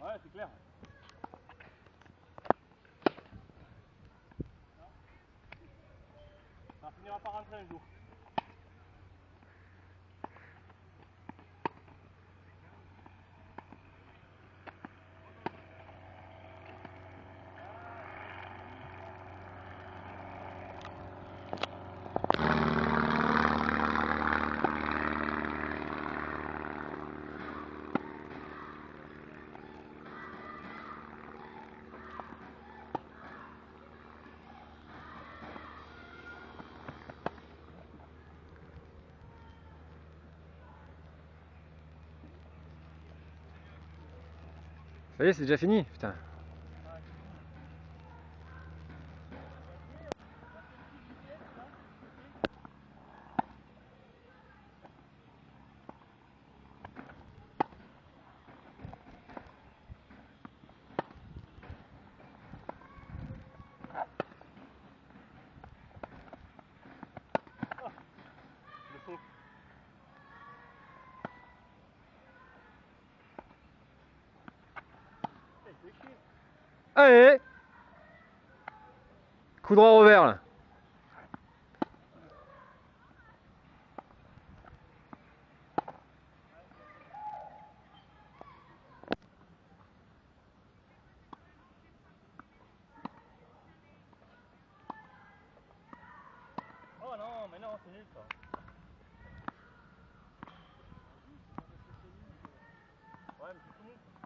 Ouais, c'est clair. Ça finira par rentrer un jour. Ça y est, c'est déjà fini, putain. Le fond. Allez! Coup droit revers là. Oh non, mais non, c'est nul ça. Ouais, mais c'est tout nul.